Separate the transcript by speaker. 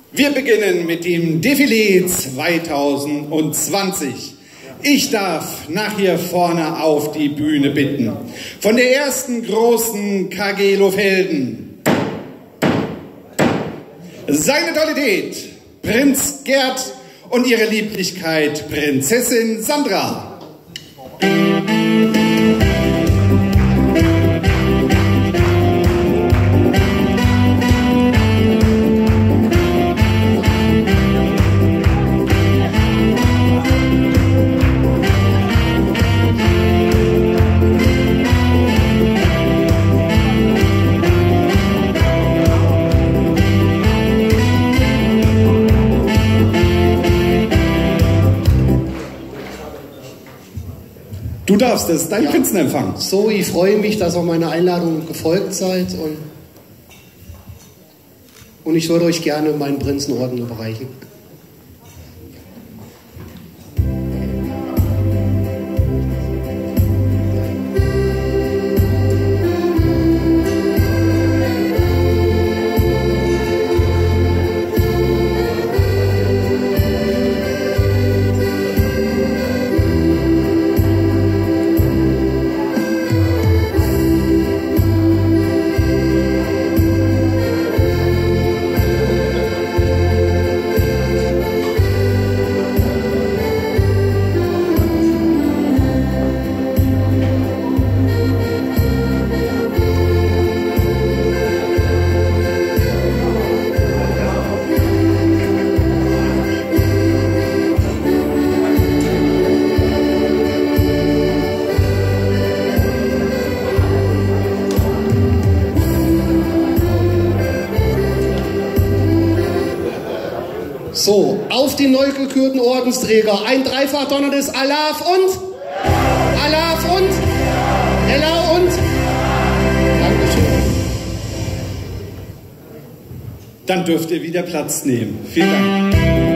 Speaker 1: Wir beginnen mit dem Defilé 2020. Ich darf nach hier vorne auf die Bühne bitten. Von der ersten großen KG Lohfelden. Seine Tollität, Prinz Gerd und ihre Lieblichkeit, Prinzessin Sandra. Du darfst, das ist dein Prinzenempfang.
Speaker 2: So, ich freue mich, dass ihr meiner Einladung gefolgt seid und ich würde euch gerne meinen Prinzenorden überreichen. So, auf die neu gekürten Ordensträger, ein Dreifachdonner des Alaf und Ella und Dankeschön.
Speaker 1: Dann dürft ihr wieder Platz nehmen. Vielen Dank.